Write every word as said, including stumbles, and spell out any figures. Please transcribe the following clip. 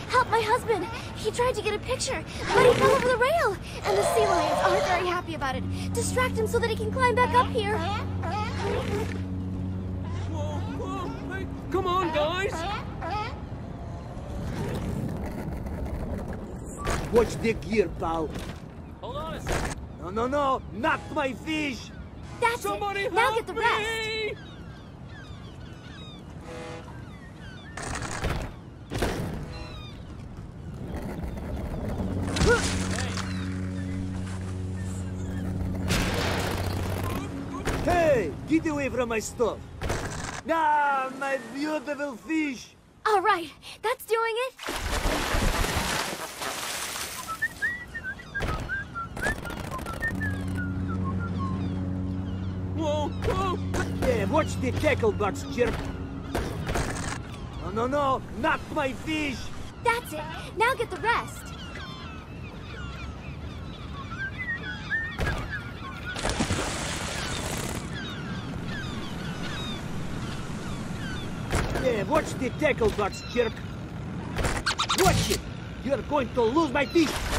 Help my husband! He tried to get a picture, but he fell over the rail! And the sea lions aren't very happy about it. Distract him so that he can climb back up here. Whoa, whoa, hey, come on, guys! Watch the gear, pal. Hold on a second. No, no, no, not my fish! That's Somebody it! Now help get the me! rest! Hey, get away from my stuff! Ah, my beautiful fish! All right, that's doing it. Whoa, whoa! Yeah, watch the tackle box, jerk! No, no, no, not my fish! That's it. Now get the rest. Yeah, watch the tackle box, jerk! Watch it! You're going to lose my fish!